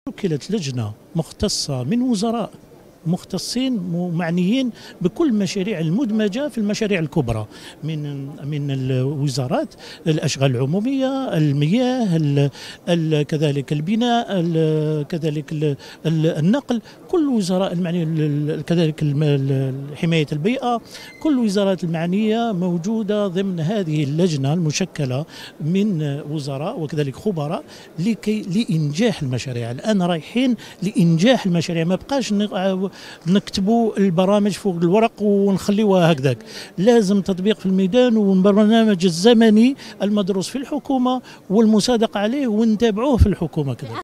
شكلت لجنة مختصة من وزراء مختصين معنيين بكل المشاريع المدمجة في المشاريع الكبرى من الوزارات، الأشغال العمومية، المياه، كذلك البناء، كذلك النقل، كل الوزراء المعنية، كذلك حماية البيئة، كل الوزارات المعنية موجودة ضمن هذه اللجنة المشكلة من وزراء وكذلك خبراء لإنجاح المشاريع. الآن رايحين لإنجاح المشاريع، ما بقاش نكتبوا البرامج فوق الورق ونخليوها هكذاك، لازم تطبيق في الميدان والبرنامج الزمني المدروس في الحكومة والمصادقة عليه ونتابعوه في الحكومة كذلك.